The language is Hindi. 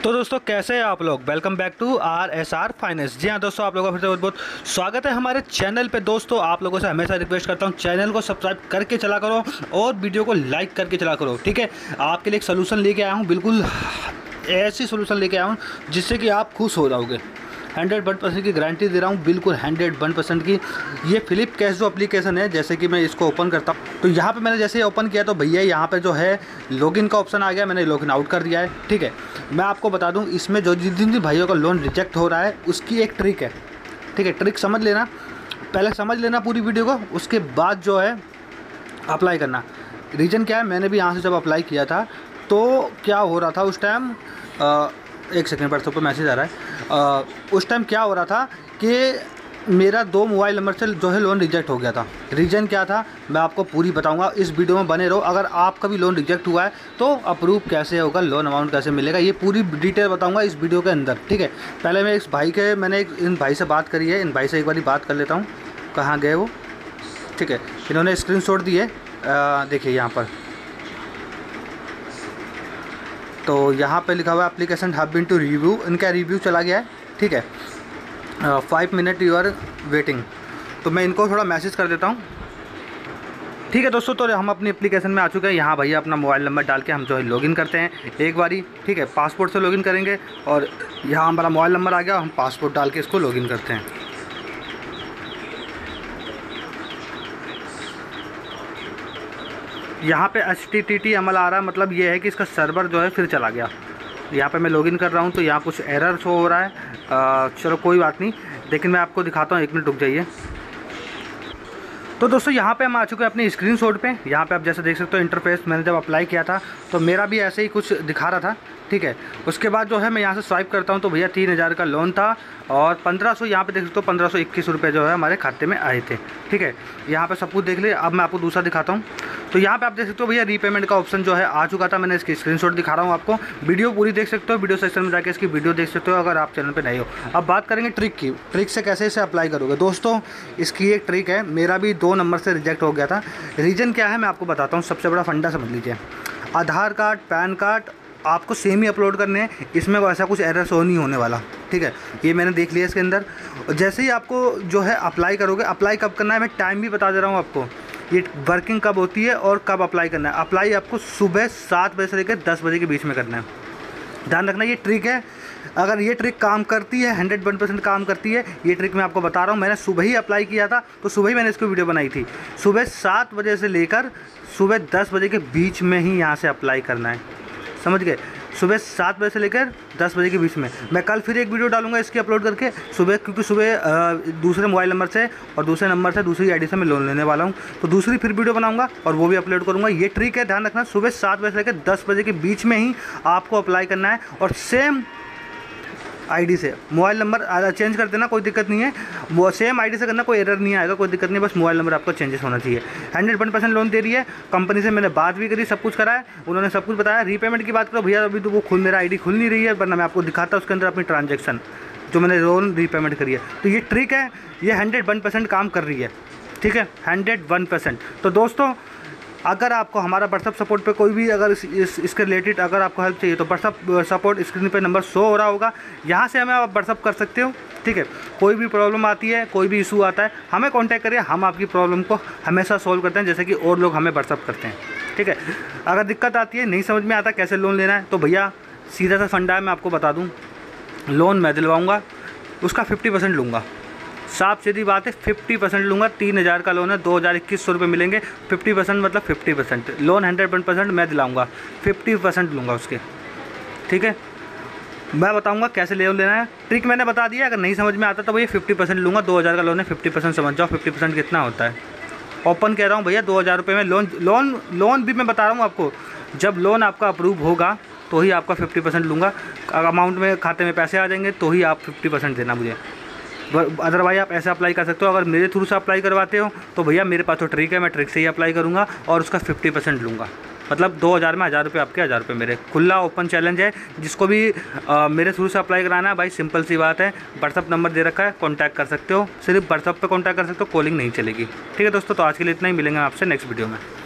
तो दोस्तों कैसे हैं आप लोग। Welcome back to RSR finance. जी हाँ दोस्तों, आप लोगों का फिर से बहुत बहुत स्वागत है हमारे चैनल पे। दोस्तों आप लोगों से हमेशा रिक्वेस्ट करता हूँ, चैनल को सब्सक्राइब करके चला करो और वीडियो को लाइक करके चला करो, ठीक है। आपके लिए एक सोल्यूशन लेके आया हूँ, बिल्कुल ऐसी सोल्यूशन लेके आया हूँ जिससे कि आप खुश हो जाओगे। 100% की गारंटी दे रहा हूँ, बिल्कुल 101% की। ये फ्लिप कैश जो एप्लीकेशन है, जैसे कि मैं इसको ओपन करता हूँ तो यहाँ पे मैंने जैसे ओपन किया तो भैया यहाँ पे जो है लॉगिन का ऑप्शन आ गया, मैंने लॉगिन आउट कर दिया है, ठीक है। मैं आपको बता दूँ, इसमें जो जिन भाइयों का लोन रिजेक्ट हो रहा है उसकी एक ट्रिक है, ठीक है। ट्रिक समझ लेना, पहले समझ लेना पूरी वीडियो को, उसके बाद जो है अप्लाई करना। रीज़न क्या है, मैंने भी यहाँ से जब अप्लाई किया था तो क्या हो रहा था उस टाइम, एक सेकंड पर तो मैसेज आ रहा है। उस टाइम क्या हो रहा था कि मेरा 2 मोबाइल नंबर से जो है लोन रिजेक्ट हो गया था। रीज़न क्या था मैं आपको पूरी बताऊंगा, इस वीडियो में बने रहो। अगर आपका भी लोन रिजेक्ट हुआ है तो अप्रूव कैसे होगा, लोन अमाउंट कैसे मिलेगा, ये पूरी डिटेल बताऊंगा इस वीडियो के अंदर, ठीक है। पहले मैं इस भाई के इन भाई से बात करी है, इन भाई से एक बार बात कर लेता हूँ, कहाँ गए वो, ठीक है। इन्होंने स्क्रीनशॉट दिए, देखिए यहाँ पर, तो यहाँ पे लिखा हुआ है application have been to review, इनका रिव्यू चला गया है, ठीक है। 5 मिनट यू आर वेटिंग, तो मैं इनको थोड़ा मैसेज कर देता हूँ, ठीक है दोस्तों। तो हम अपनी एप्लीकेशन में आ चुके हैं। यहाँ भैया अपना मोबाइल नंबर डाल के हम जो है लॉगिन करते हैं एक बारी, ठीक है। पासपोर्ट से लॉगिन करेंगे और यहाँ हमारा मोबाइल नंबर आ गया, हम पासपोर्ट डाल के इसको लॉगिन करते हैं। यहाँ पे HTTP अमल आ रहा है, मतलब ये है कि इसका सर्वर जो है फिर चला गया। यहाँ पे मैं लॉगिन कर रहा हूँ तो यहाँ कुछ एरर शो हो रहा है, चलो कोई बात नहीं, लेकिन मैं आपको दिखाता हूँ, 1 मिनट रुक जाइए। तो दोस्तों यहाँ पे हम आ चुके हैं अपने स्क्रीनशॉट पे। यहाँ पे आप जैसे देख सकते हो इंटरफेस, मैंने जब अप्लाई किया था तो मेरा भी ऐसे ही कुछ दिखा रहा था, ठीक है। उसके बाद जो है मैं यहाँ से स्वाइप करता हूँ तो भैया 3000 का लोन था और 1500, यहाँ पे देख सकते हो 1521 रुपये जो है हमारे खाते में आए थे, ठीक है। यहाँ पे सब कुछ देख लिया। अब मैं आपको दूसरा दिखाता हूँ, तो यहाँ पे आप देख सकते हो भैया रीपेमेंट का ऑप्शन जो है आ चुका था। मैंने इसकी स्क्रीनशॉट दिखा रहा हूँ आपको, वीडियो पूरी देख सकते हो, वीडियो सेक्शन में जाके इसकी वीडियो देख सकते हो अगर आप चैनल पे नए हो। अब बात करेंगे ट्रिक की, ट्रिक से कैसे इसे अप्लाई करोगे। दोस्तों इसकी एक ट्रिक है, मेरा भी 2 नंबर से रिजेक्ट हो गया था। रीज़न क्या है मैं आपको बताता हूँ, सबसे बड़ा फंडा समझ लीजिए। आधार कार्ड, पैन कार्ड आपको सेम ही अपलोड करने हैं, इसमें ऐसा कुछ एरर शो नहीं होने वाला, ठीक है। ये मैंने देख लिया इसके अंदर। जैसे ही आपको जो है अप्लाई करोगे, अप्लाई कब करना है मैं टाइम भी बता दे रहा हूँ आपको, ये वर्किंग कब होती है और कब अप्लाई करना है। अप्लाई आपको सुबह 7 बजे से लेकर 10 बजे के बीच में करना है, ध्यान रखना। ये ट्रिक है, अगर ये ट्रिक काम करती है, 101% काम करती है ये ट्रिक, मैं आपको बता रहा हूँ। मैंने सुबह ही अप्लाई किया था तो सुबह ही मैंने इसको वीडियो बनाई थी। सुबह 7 बजे से लेकर सुबह 10 बजे के बीच में ही यहाँ से अप्लाई करना है, समझ गए। सुबह 7 बजे से लेकर 10 बजे के बीच में। मैं कल फिर एक वीडियो डालूंगा इसकी अपलोड करके सुबह, क्योंकि सुबह दूसरे मोबाइल नंबर से और दूसरे नंबर से दूसरी आईडी से मैं लोन लेने वाला हूं, तो दूसरी फिर वीडियो बनाऊंगा और वो भी अपलोड करूंगा। ये ट्रिक है, ध्यान रखना, सुबह 7 बजे से लेकर 10 बजे के बीच में ही आपको अप्लाई करना है। और सेम आईडी से मोबाइल नंबर चेंज कर देना, कोई दिक्कत नहीं है। वो सेम आईडी से करना, कोई एरर नहीं आएगा, कोई दिक्कत नहीं, बस मोबाइल नंबर आपका चेंजेस होना चाहिए। 101% लोन दे रही है कंपनी से, मैंने बात भी करी, सब कुछ करा है, उन्होंने सब कुछ बताया। रीपेमेंट की बात करो भैया, अभी तो वो मेरा आईडी खुल नहीं रही है, वरना मैं आपको दिखाता उसके अंदर अपनी ट्रांजेक्शन जो मैंने लोन रीपेमेंट करी है। तो ये ट्रिक है, ये 101% काम कर रही है, ठीक है, 101%। तो दोस्तों अगर आपको हमारा व्हाट्सअप सपोर्ट पे कोई भी अगर इसके रिलेटेड अगर आपको हेल्प चाहिए तो व्हाट्सअप सपोर्ट स्क्रीन पे नंबर शो हो रहा होगा, यहाँ से हमें आप व्हाट्सअप कर सकते हो, ठीक है। कोई भी प्रॉब्लम आती है, कोई भी इशू आता है, हमें कांटेक्ट करिए, हम आपकी प्रॉब्लम को हमेशा सॉल्व करते हैं, जैसे कि और लोग हमें व्हाट्सअप करते हैं, ठीक है। अगर दिक्कत आती है, नहीं समझ में आता कैसे लोन लेना है, तो भैया सीधा सा फंडा है, मैं आपको बता दूँ, लोन मैं दिलवाऊँगा, उसका 50% लूँगा, साफ सीधी बात है, 50% लूँगा। 3000 का लोन है, 2021 रुपये मिलेंगे, 50% मतलब 50%। लोन 101% मैं दिलाऊँगा, 50% लूँगा उसके, ठीक है। मैं बताऊँगा कैसे लोन लेना है, ट्रिक मैंने बता दिया। अगर नहीं समझ में आता तो भैया 50% लूँगा, 2000 का लोन है, 50% समझ जाओ। 50% कितना होता है, ओपन कह रहा हूँ भैया, 2000 रुपये में लोन भी मैं बता रहा हूँ आपको। जब लोन आपका अप्रूव होगा तो ही आपका 50% लूँगा, अमाउंट में खाते में पैसे आ जाएंगे तो ही आप 50% देना मुझे, अदरवाइज आप ऐसे अप्लाई कर सकते हो। अगर मेरे थ्रू से अप्लाई करवाते हो तो भैया मेरे पास तो ट्रिक है, मैं ट्रिक से ही अप्लाई करूँगा और उसका 50% लूँगा, मतलब 2000 में 1000 रुपये आपके, 1000 रुपये मेरे। खुला ओपन चैलेंज है, जिसको भी मेरे थ्रू से अप्लाई कराना है भाई, सिंपल सी बात है, व्हाट्सअप नंबर दे रखा है, कॉन्टैक्ट कर सकते हो, सिर्फ व्हाट्सअप पर कॉन्टैक्ट कर सकते हो, कॉलिंग नहीं चलेगी, ठीक है दोस्तों। तो आज के लिए इतना ही, मिलेंगे आपसे नेक्स्ट वीडियो में।